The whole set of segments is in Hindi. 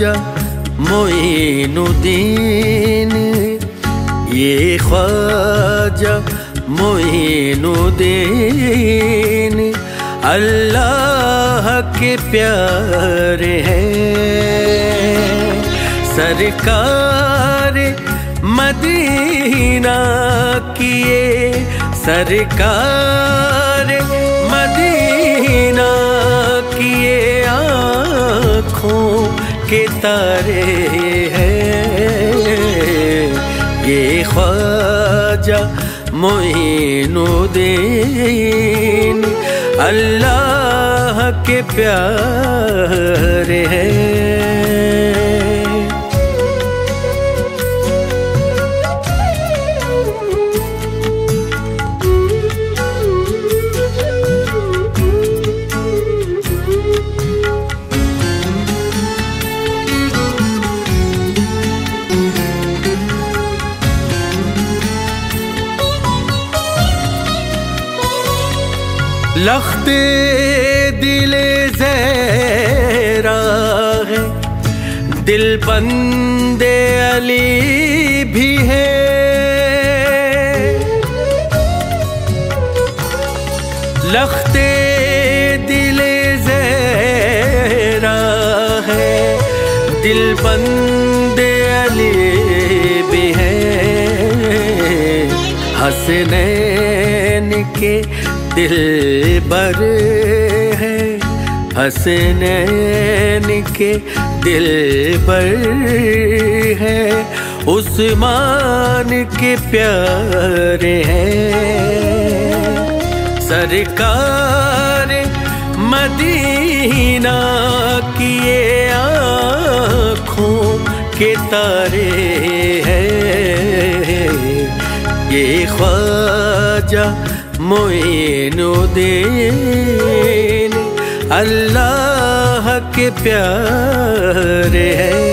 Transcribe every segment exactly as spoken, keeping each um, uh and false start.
ख्वाजा मोइनुद्दीन, ये ख्वाजा मोइनुद्दीन अल्लाह के प्यारे हैं। सरकार मदीना किए, सरकार मदीना किए आँखों के तारे हैं। ये ख्वाजा मोइनुद्दीन अल्लाह के प्यारे हैं। लख्ते दिले ज़हरा है, दिल बंदे अली भी है। लख्ते दिले ज़हरा है, दिल बंदे अली भी है। हसनैन के दिल बर है, हसनैन के दिल बर है। उस्मान के प्यारे हैं। सरकार मदीना किए आँखों के तारे हैं। ये ख्वाजा मोइनुद्दीन अल्लाह के प्यारे हैं।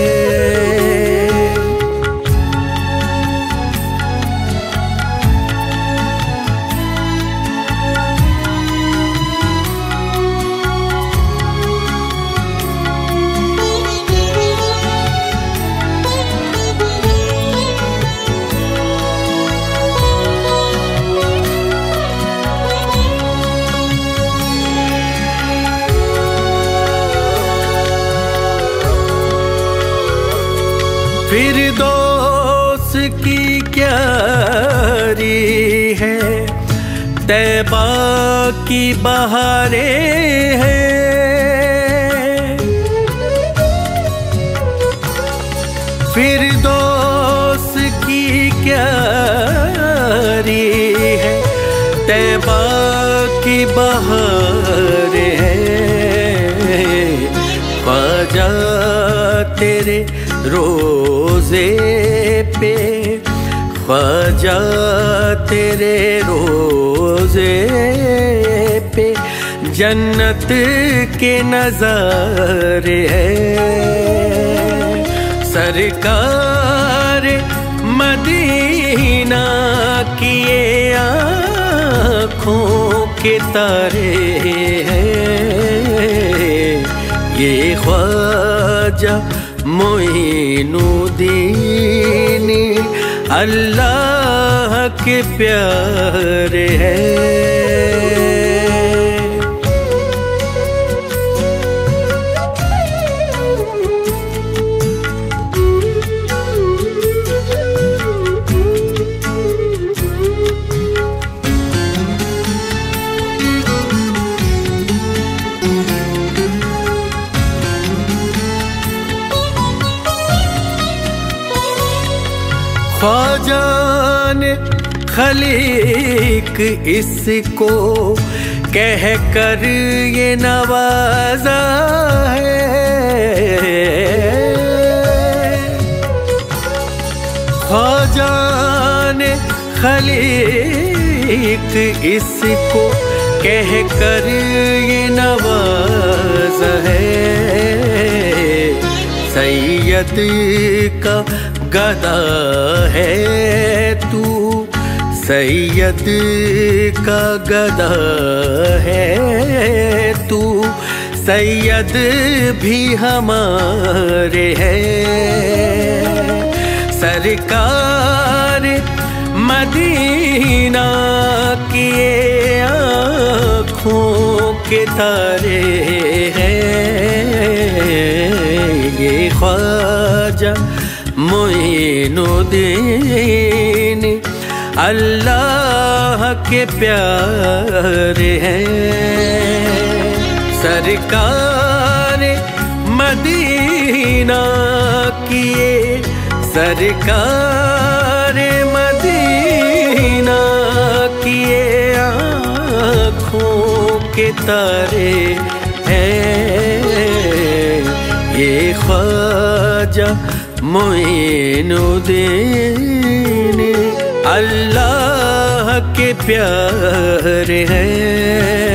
फिरदौस की क्यारी है, तैबा की बहारें हैं। फिरदौस की क्यारी है, तैबा की बहारें हैं। ख्वाजा तेरे रोज़े पे, ख्वाजा तेरे रोज़े पे जन्नत के नज़ारे हैं। सरकार मदीना किए आँखों के तारे हैं। ये ख्वाजा मोइनुद्दीन अल्लाह के प्यारे हैं। ख्वाजा ने खलीक इसको कह कर ये नवाजा है। ख्वाजा ने खलीक इसको कह कर ये नवाजा है। सैयद का गदा है तू, सैयद का गदा है तू, सैयद भी हमारे हैं। सरकार मदीना किए आँखों के तारे हैं। ये ख्वाजा मोइनुद्दीन अल्लाह के प्यारे हैं। सरकार मदीना किए, सरकार मदीना किए आँखों के तारे हैं। ये ख्वाजा मोइनुद्दीन अल्लाह के प्यारे हैं।